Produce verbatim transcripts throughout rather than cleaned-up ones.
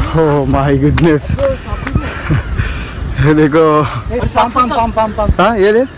Oh my goodness. ये देखो palm palm palm palm palm. हाँ ये ले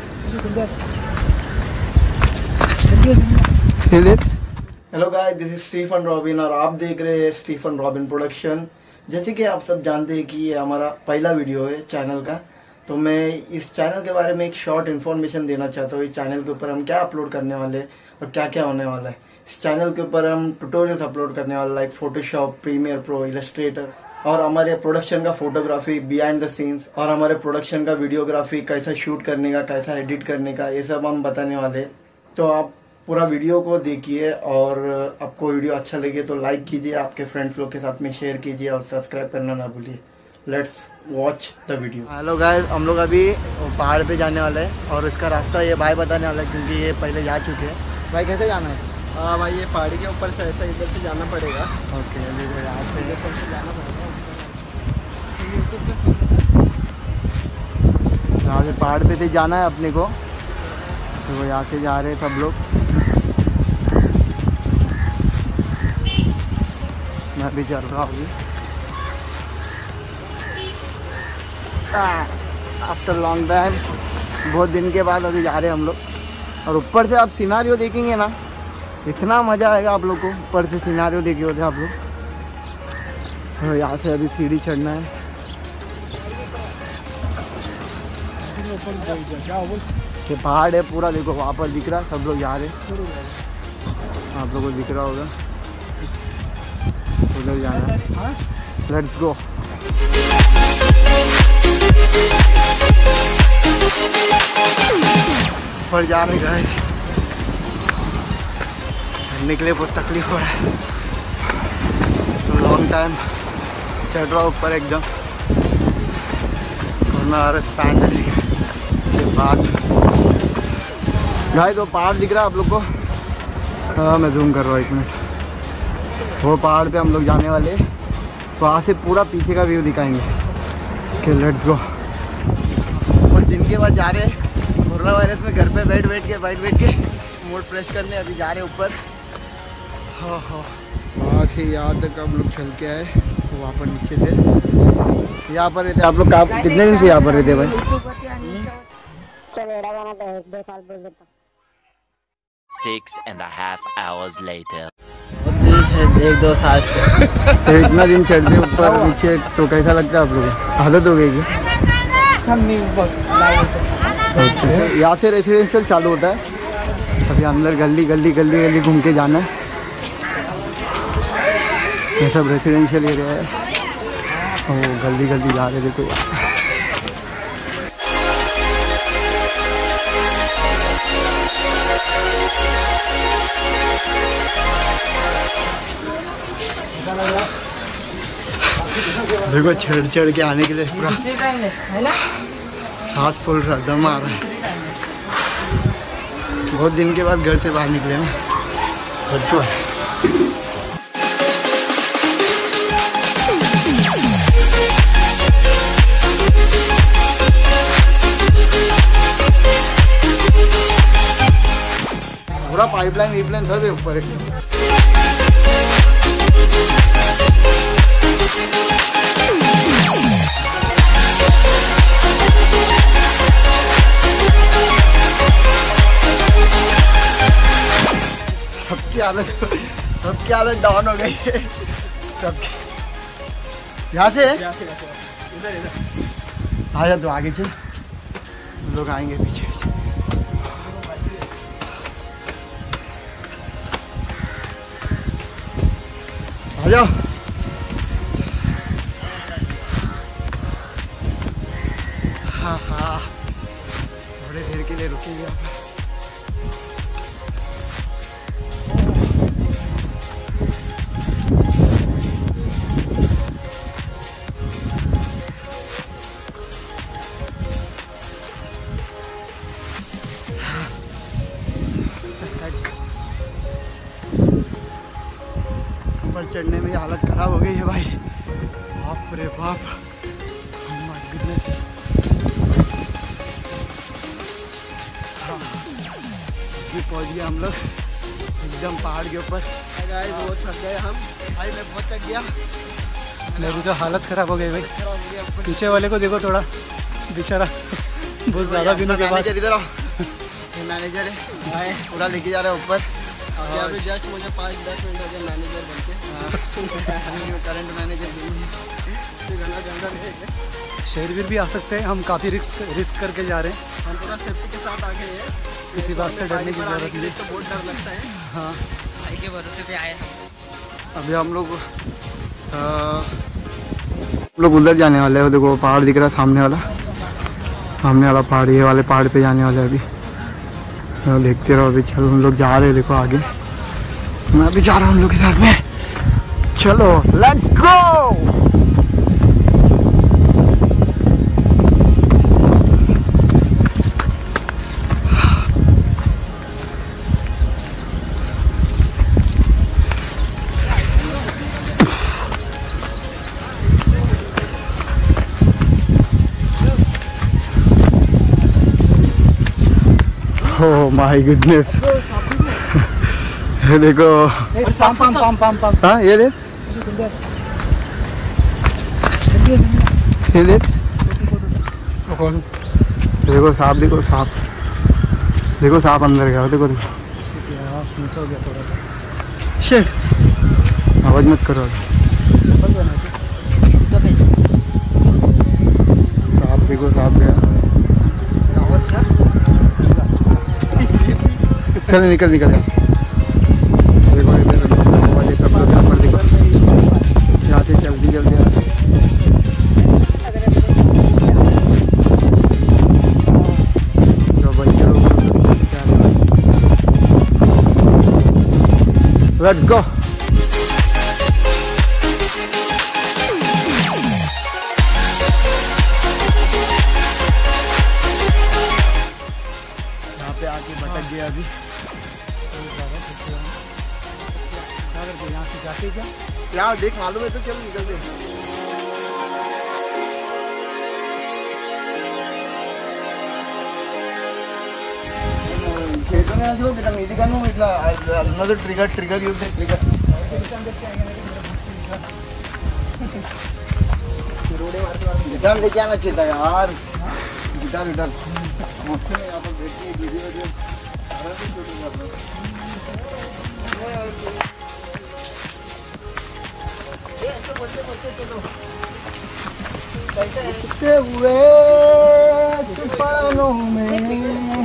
ये ले। Hello guys, this is Stephen Robin और आप देख रहे हैं स्टीफन रॉबिन प्रोडक्शन। जैसे कि आप सब जानते हैं कि ये हमारा पहला वीडियो है चैनल का, तो मैं इस चैनल के बारे में एक शॉर्ट इन्फॉर्मेशन देना चाहता हूँ। इस चैनल के ऊपर हम क्या अपलोड करने वाले हैं और क्या क्या होने वाला है। इस चैनल के ऊपर हम ट्यूटोरियल्स अपलोड करने वाले, like Photoshop, Premiere Pro, Illustrator, और हमारे प्रोडक्शन का फोटोग्राफी बिहाइंड द सीन्स, और हमारे प्रोडक्शन का वीडियोग्राफी, कैसा शूट करने का, कैसा एडिट करने का, ये सब हम बताने वाले हैं। तो आप पूरा वीडियो को देखिए और आपको वीडियो अच्छा लगे तो लाइक कीजिए, आपके फ्रेंड्स लोग के साथ में शेयर कीजिए और सब्सक्राइब करना ना भूलिए। Let's watch the video. Hello guys, हम लोग अभी पहाड़ पे जाने वाले हैं और इसका रास्ता ये भाई बताने वाला है क्योंकि ये पहले जा चुके हैं। भाई कैसे जाना है? हाँ भाई, ये पहाड़ी के ऊपर से ऐसा इधर से जाना पड़ेगा। ओके, यहाँ से ऊपर से जाना पड़ेगा। यहाँ से पहाड़ पे से जाना है अपने को, तो वो यहाँ से जा रहे हैं सब लोग। मैं भी चल रहा हूँ आफ्टर लॉन्ग टाइम, बहुत दिन के बाद अभी जा रहे हैं हम लोग। और ऊपर से आप सिनारियो देखेंगे ना, इतना मज़ा आएगा आप लोग को। ऊपर से सिनारियो देखे होते आप लोग। तो यहाँ से अभी सीढ़ी चढ़ना है। ये पहाड़ है पूरा, देखो वहाँ पर दिख रहा है, सब लोग जा रहे हैं। आप लोगों को दिख रहा होगा, उधर जाना है। Let's go. ऊपर जा रहे हैं, चढ़ने के लिए बहुत तकलीफ हो रहा है। तो लॉन्ग टाइम चढ़ रहा ऊपर एकदम, और पैंडल के बाद गाइस वो पहाड़ दिख रहा है आप लोग को। हाँ मैं जूम कर रहा हूँ एक मिनट। वो पहाड़ पे हम लोग जाने वाले, तो वहाँ से पूरा पीछे का व्यू दिखाएंगे। कि लेट्स गो। और दिन के बाद जा रहे हैं कोरोना वायरस में घर पे बैठ बैठ के बैठ बैठ के मूड फ्रेश करने अभी जा रहे हैं ऊपर। हाँ हाँ, वहाँ से यहाँ तक हम लोग चल के आए, तो वहाँ पर नीचे से यहाँ पर रहते आप लोग। कितने दिन से यहाँ पर रहते भाई? Six and a half hours later. एक दो साल से तो इतना दिन चढ़ते ऊपर नीचे, तो कैसा लगता है आप लोगों को? आदत हो गई क्या? यहाँ से रेसिडेंशियल चालू होता है। अभी अंदर गली गली गली गली घूम के जाना है। ये सब रेसिडेंशियल एरिया है। ओ गली गली जा रहे देखो। देखो चढ़ चढ़ के आने के लिए पूरा सांस फूल रहा, दम आ रहा है। बहुत दिन के बाद घर से बाहर निकले ना, परसों है। पूरा पाइपलाइन वाइपलाइन सब है ऊपर एकदम। सबकी हालत सबकी हालत डाउन हो गई है सबकी। यहाँ से आ जा, तो आगे चल, लोग आएंगे पीछे। आ जाओ। हाँ हाँ, थोड़ी देर के लिए रुकेंगे आप। ऊपर चढ़ने में हालत खराब हो गई है भाई, बाप रे बाप। oh my goodness। ये पहुंच गया हम लोग एकदम पहाड़ के ऊपर। गाइस बहुत थक गए हम, भाई मैं बहुत थक गया। मेरी तो हालत ख़राब हो गई भाई। पीछे वाले को देखो थोड़ा, बेचारा बहुत ज़्यादा दिनों के बाद। इधर आओ, ये मैनेजर है, पूरा लेके जा रहा है ऊपर। अभी जस्ट मुझे पाँच दस मिनट हो गए मैनेजर बनके, करंट मैनेजर शेर वीर भी आ सकते हैं, हम काफ़ी रिस्क रिस्क करके जा रहे हैं। हम पूरा सेफ्टी के साथ आगे हैं, किसी बात से डरने की ज़रूरत नहीं। तो बहुत डर लगता है। हाँ, भाई के भरोसे पे आए। अभी हम लोग लोग उधर जाने वाले हैं। देखो पहाड़ दिख रहा है सामने वाला, सामने वाला पहाड़, ये वाले पहाड़ पे जाने वाले हैं अभी। तो देखते रहो अभी। चलो हम लोग जा रहे हैं, देखो आगे मैं अभी जा रहा हूँ हम लोग के साथ में। चलो let's go. Oh my goodness. ये देखो, palm palm palm palm palm. हाँ ये देख, ये देख, देखो सांप, देखो सांप, देखो सांप अंदर गया। देखो देखो मिस हो गया थोड़ा सा। शिट, आवाज मत करो। सांप देखो, सांप गया। चल निकल निकल जा। देखो इधर वाले फोटोग्राफर देखो, जाते जल्दी जल्दी आते। Let's go. यहाँ पे आके भटक गया अभी। यहाँ से जाके क्या यार देख, मालूम है तो चल निकलते। చేతనే అసలు ఇట్లా మీది కన్నా ఇట్లా అన్నది trigger trigger use trigger guitar लेके आना चाहिए था यार। गिटार गिटार मस्ती में यहाँ पर बैठ के वीडियो वीडियो सारा कुछ शूटिंग कर रहा हुए तूफानों में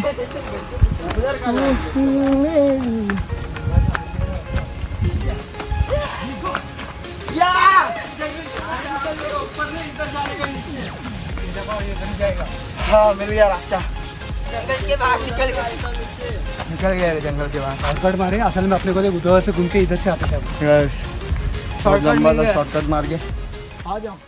हाँ मिल गया रास्ता, जंगल के बाहर निकल गए। निकल गया जंगल के बाहर। शॉर्टकट मारे, असल में अपने को तो उधर से घूम के इधर से आते थे। शॉर्टकट लंबा था, शॉर्टकट मार के आ जाओ।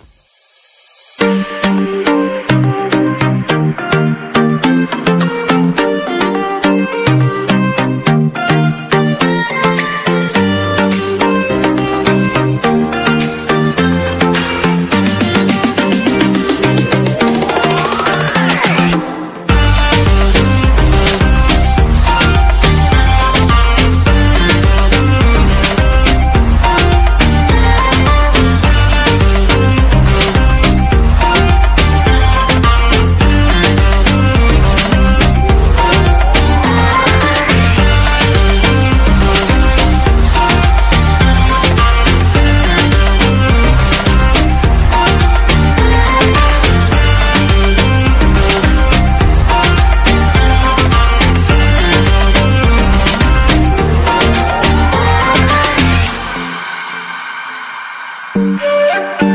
Yeah.